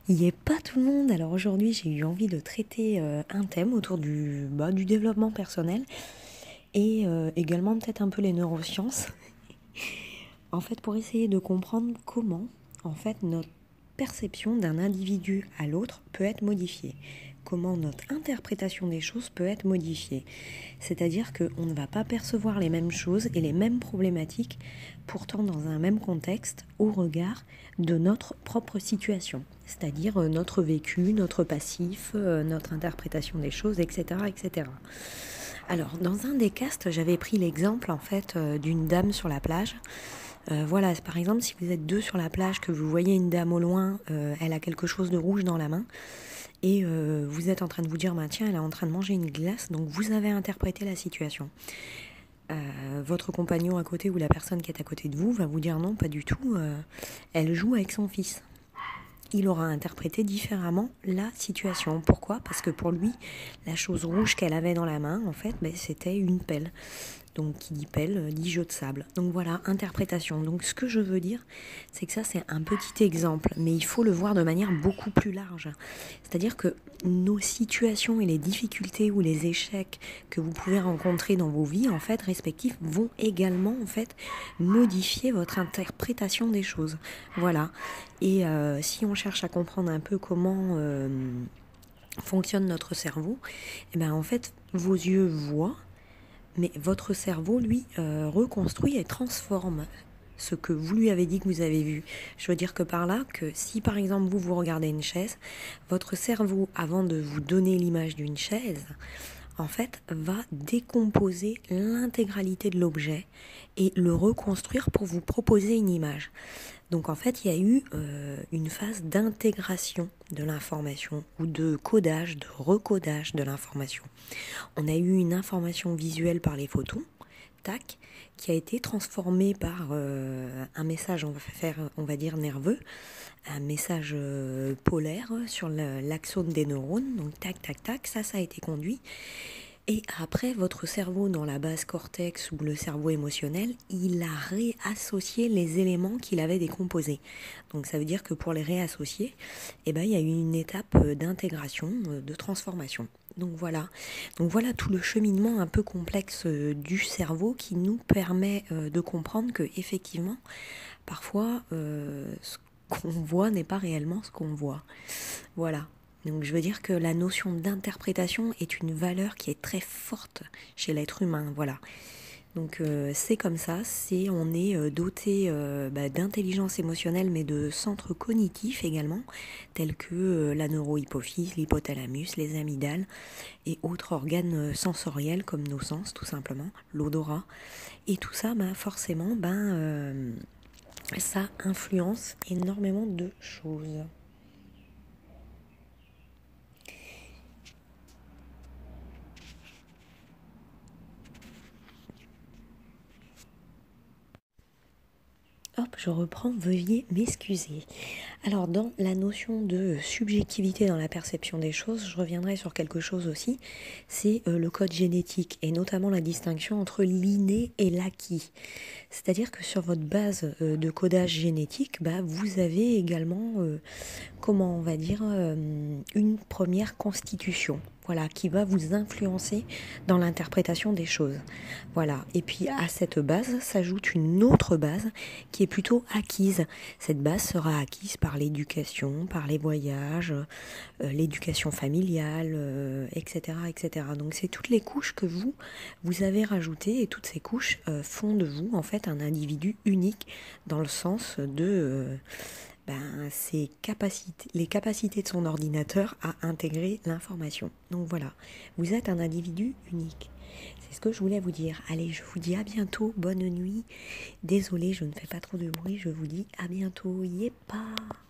Il est pas tout le monde. Alors aujourd'hui, j'ai eu envie de traiter un thème autour du développement personnel et également peut-être un peu les neurosciences. En fait, pour essayer de comprendre comment, en fait, notre perception d'un individu à l'autre peut être modifiée. Comment notre interprétation des choses peut être modifiée. C'est-à-dire qu'on ne va pas percevoir les mêmes choses et les mêmes problématiques, pourtant dans un même contexte, au regard de notre propre situation. C'est-à-dire notre vécu, notre passif, notre interprétation des choses, etc., etc. Alors, dans un des castes, j'avais pris l'exemple, en fait, d'une dame sur la plage. Voilà, par exemple, si vous êtes deux sur la plage, que vous voyez une dame au loin, elle a quelque chose de rouge dans la main, et vous êtes en train de vous dire, bah, tiens, elle est en train de manger une glace, donc vous avez interprété la situation. Votre compagnon à côté ou la personne qui est à côté de vous va vous dire non, pas du tout, elle joue avec son fils. Il aura interprété différemment la situation. Pourquoi ? Parce que pour lui, la chose rouge qu'elle avait dans la main, en fait, c'était une pelle. Donc qui dit pelle, dit jeu de sable. Donc voilà, interprétation. Donc ce que je veux dire, c'est que ça c'est un petit exemple, mais il faut le voir de manière beaucoup plus large. C'est-à-dire que nos situations et les difficultés ou les échecs que vous pouvez rencontrer dans vos vies, en fait, respectives, vont également, en fait, modifier votre interprétation des choses. Voilà. Et si on cherche à comprendre un peu comment fonctionne notre cerveau, et bien en fait, vos yeux voient, mais votre cerveau, lui, reconstruit et transforme ce que vous lui avez dit que vous avez vu. Je veux dire que par là, que si par exemple vous regardez une chaise, votre cerveau, avant de vous donner l'image d'une chaise, en fait, va décomposer l'intégralité de l'objet et le reconstruire pour vous proposer une image. Donc en fait, il y a eu une phase d'intégration de l'information ou de codage, de recodage de l'information. On a eu une information visuelle par les photons, tac, qui a été transformée par un message, on va dire nerveux, un message polaire sur l'axone des neurones, donc tac, tac, tac, ça a été conduit. Et après, votre cerveau dans la base cortex ou le cerveau émotionnel, il a réassocié les éléments qu'il avait décomposés. Donc ça veut dire que pour les réassocier, il y a eu une étape d'intégration, de transformation. Donc voilà tout le cheminement un peu complexe du cerveau qui nous permet de comprendre que effectivement, parfois, ce qu'on voit n'est pas réellement ce qu'on voit. Voilà. Donc je veux dire que la notion d'interprétation est une valeur qui est très forte chez l'être humain, voilà. Donc c'est comme ça, on est doté d'intelligence émotionnelle mais de centres cognitifs également, tels que la neurohypophyse, l'hypothalamus, les amygdales et autres organes sensoriels comme nos sens tout simplement, l'odorat. Et tout ça, forcément, ça influence énormément de choses. Hop, je reprends, veuillez m'excuser. Alors, dans la notion de subjectivité dans la perception des choses, je reviendrai sur quelque chose aussi, c'est le code génétique, et notamment la distinction entre l'inné et l'acquis. C'est-à-dire que sur votre base de codage génétique, vous avez également, comment on va dire, une première constitution. Voilà, qui va vous influencer dans l'interprétation des choses. Voilà. Et puis à cette base s'ajoute une autre base qui est plutôt acquise. Cette base sera acquise par l'éducation, par les voyages, l'éducation familiale, etc., etc. Donc c'est toutes les couches que vous avez rajoutées et toutes ces couches font de vous en fait un individu unique dans le sens de les capacités de son ordinateur à intégrer l'information. Donc voilà, vous êtes un individu unique. C'est ce que je voulais vous dire. Allez, je vous dis à bientôt, bonne nuit. Désolée, je ne fais pas trop de bruit, je vous dis à bientôt. Yépa.